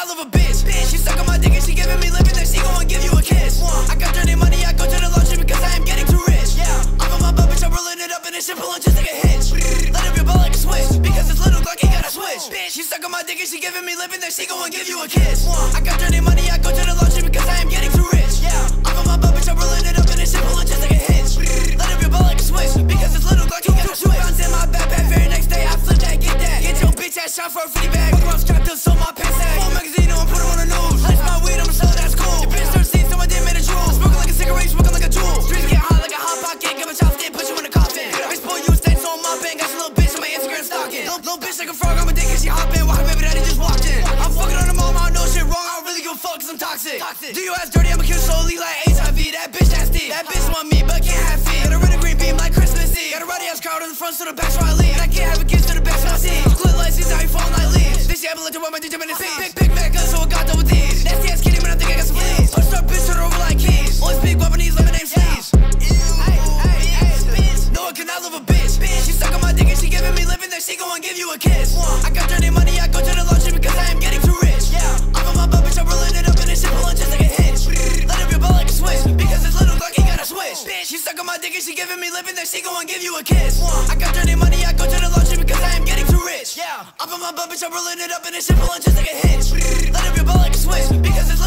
canal of a bitch. She suck on my dick and she giving me living, then she gon' give you a kiss. I got dirty money, I go to the laundry because I am getting too rich. I'm on my butt, bitch, I'm rolling it up and this shit pulling just like a hitch. Let up your ball like a switch, because this little Glock ain't got a switch. She suck on my dick and she giving me living, then she gon' give you a kiss. I got dirty money, I go to the laundry because I am getting too rich. I'm on my butt, bitch, I'm rolling it up and this shit pulling just like a hitch. Let up your ball like a switch, because this little Glock ain't got a switch. 2 pounds in my backpack, very next day I flip that, get that. Get your bitch ass shot for a 50 bag. I'm strapped to so my pants sag. Full magazine on, put 'em on the news. Lights my weed, I'ma sell it at school. Your bitch 13, so my dick made a drool. Smoking like a cigarette, smoking like a jewel. Streets get hot like a hot pocket, give a chopstick, put you in a coffin. Bitch, pull you a stain, so on my pen. Got your little bitch on my Instagram stalking. Little bitch like a frog, I'm a dick and she hoppin'. Why baby daddy just walked in? I'm fucking on the mom, I don't know shit wrong. I don't really give a fuck cause I'm toxic. Do you ass dirty, I'ma kill slowly like HIV. That bitch nasty. That bitch want me, but can't have feet. Got a red and green beam like Christmas Eve. Got a rowdy ass crowd in the front, so the back so I leave. And I can't have a kiss to the back, so I see. Split lights, see how you fall like leaves. This shit I'm electric, my DJ in the seat. Big back gun, so I got double D's. Nasty ass kitty, but I think I got some fleas. Push up, bitch, turn her over like keys. Always big Japanese, lemonade sleeves. No, a canal of a bitch. She suck on my dick and she giving me living, then she gon' give you a kiss. I got dirty money, I go to the laundry because I am getting too rich. I'm on my butt, bitch, I'm rolling it up and this shit pulling just like a hitch. Let up your ball like a switch, because this little Glock ain't got a switch. She suck on my dick and she giving me living, then she gon' give you a kiss. I got dirty money, I go to the laundry because I am getting too rich. I'm on my butt, bitch, I'm rolling it up and this shit pulling just like a hitch. Let up your ball like a switch, because this